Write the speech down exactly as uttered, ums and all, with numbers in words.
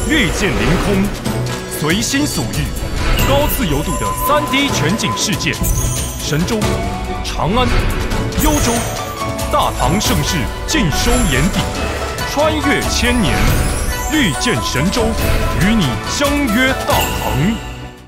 绿箭凌空，随心所欲，高自由度的 三 D 全景世界。神州、长安、幽州，大唐盛世尽收眼底，穿越千年，绿箭神州与你相约大唐。